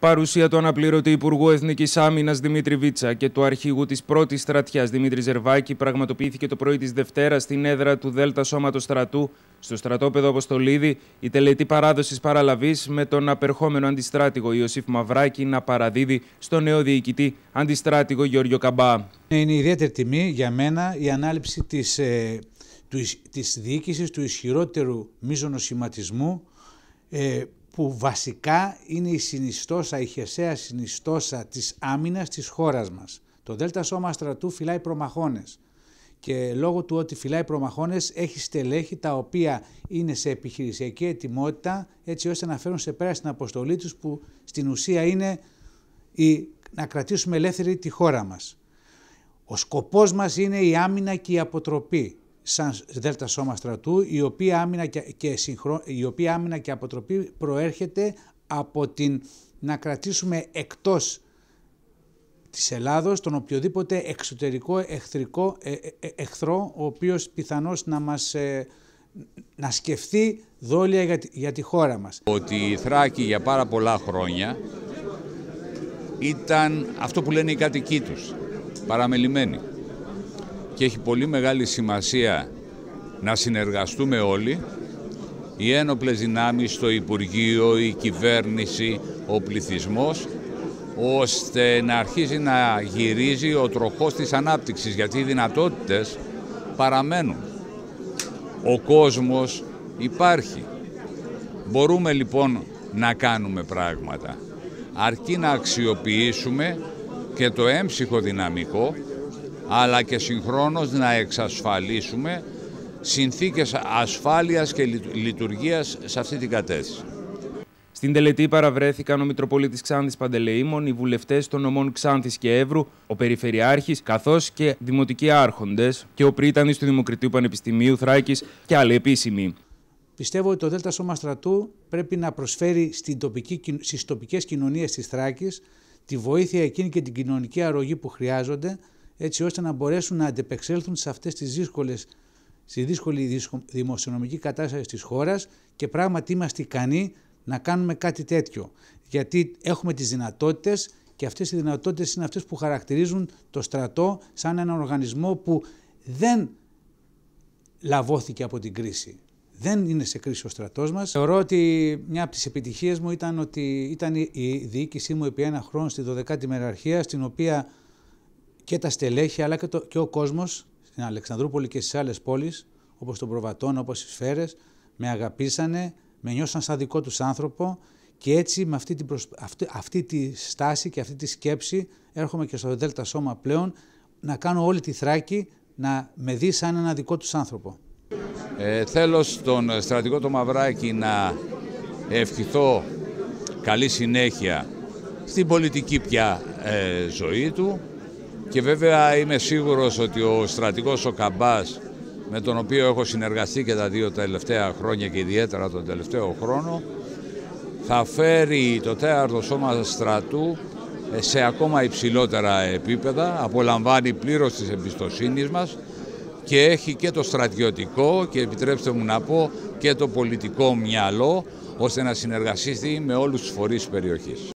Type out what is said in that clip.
Παρουσία του αναπληρωτή Υπουργού Εθνικής Άμυνας Δημήτρη Βίτσα και του αρχηγού της πρώτης στρατιάς Δημήτρη Ζερβάκη πραγματοποιήθηκε το πρωί της Δευτέρας στην έδρα του Δέλτα Σώματος Στρατού, στο στρατόπεδο Αποστολίδη, η τελετή παράδοσης παραλαβής με τον απερχόμενο αντιστράτηγο Ιωσήφ Μαυράκη να παραδίδει στο νέο διοικητή αντιστράτηγο Γιώργιο Καμπά. Είναι ιδιαίτερη τιμή για μένα η ανάληψη της διοίκησης του ισχυρότερου μείζωνος σχηματισμού, που βασικά είναι η χερσαία συνιστόσα της άμυνας της χώρας μας. Το Δέλτα Σώμα Στρατού φυλάει προμαχώνες και λόγω του ότι φυλάει προμαχώνες έχει στελέχη τα οποία είναι σε επιχειρησιακή ετοιμότητα έτσι ώστε να φέρουν σε πέρα στην αποστολή τους, που στην ουσία είναι να κρατήσουμε ελεύθερη τη χώρα μας. Ο σκοπός μας είναι η άμυνα και η αποτροπή σαν Δέλτα Σώμα Στρατού, η οποία άμυνα και αποτροπή προέρχεται από την να κρατήσουμε εκτός της Ελλάδος τον οποιοδήποτε εξωτερικό εχθρό, ο οποίος πιθανώς να σκεφτεί δόλια για τη χώρα μας. Ότι η Θράκη για πάρα πολλά χρόνια ήταν αυτό που λένε οι κατοικοί τους, παραμελημένοι. Και έχει πολύ μεγάλη σημασία να συνεργαστούμε όλοι, οι ένοπλες δυνάμεις, το Υπουργείο, η κυβέρνηση, ο πληθυσμός, ώστε να αρχίσει να γυρίζει ο τροχός της ανάπτυξης, γιατί οι δυνατότητες παραμένουν. Ο κόσμος υπάρχει. Μπορούμε λοιπόν να κάνουμε πράγματα, αρκεί να αξιοποιήσουμε και το έμψυχο δυναμικό, αλλά και συγχρόνως να εξασφαλίσουμε συνθήκες ασφάλειας και λειτουργίας σε αυτή την κατεύθυνση. Στην τελετή παραβρέθηκαν ο Μητροπολίτης Ξάνθης Παντελεήμων, οι βουλευτές των νομών Ξάνθης και Εύρου, ο Περιφερειάρχης, καθώς και δημοτικοί άρχοντες και ο πρίτανης του Δημοκρατίου Πανεπιστημίου Θράκης και άλλοι επίσημοι. Πιστεύω ότι το Δέλτα Σώμα Στρατού πρέπει να προσφέρει στις τοπικές κοινωνίες της Θράκης τη βοήθεια εκείνη και την κοινωνική αρρωγή που χρειάζονται, έτσι ώστε να μπορέσουν να αντεπεξέλθουν σε αυτές τις δύσκολη δημοσιονομική κατάσταση της χώρας, και πράγματι είμαστε ικανοί να κάνουμε κάτι τέτοιο. Γιατί έχουμε τις δυνατότητες, και αυτές οι δυνατότητες είναι αυτές που χαρακτηρίζουν το στρατό σαν έναν οργανισμό που δεν λαβώθηκε από την κρίση. Δεν είναι σε κρίση ο στρατός μας. Θεωρώ ότι μια από τις επιτυχίες μου ήταν η διοίκησή μου επί ένα χρόνο στη 12η Μεραρχία, στην οποία και τα στελέχη αλλά και ο κόσμος στην Αλεξανδρούπολη και στις άλλες πόλεις, όπως τον Προβατών, όπως οι Σφαίρες, με αγαπήσανε, με νιώσαν σαν δικό τους άνθρωπο, και έτσι με αυτή τη στάση και αυτή τη σκέψη έρχομαι και στο Δέλτα Σώμα πλέον να κάνω όλη τη Θράκη να με δει σαν ένα δικό τους άνθρωπο. Θέλω στον στρατηγό το Μαυράκη να ευχηθώ καλή συνέχεια στην πολιτική πια ζωή του, και βέβαια είμαι σίγουρος ότι ο στρατηγός ο Καμπάς, με τον οποίο έχω συνεργαστεί και τα δύο τελευταία χρόνια και ιδιαίτερα τον τελευταίο χρόνο, θα φέρει το 4ο Σώμα Στρατού σε ακόμα υψηλότερα επίπεδα, απολαμβάνει πλήρως της εμπιστοσύνης μας και έχει και το στρατιωτικό και, επιτρέψτε μου να πω, και το πολιτικό μυαλό, ώστε να συνεργαστεί με όλους τους φορείς της περιοχής.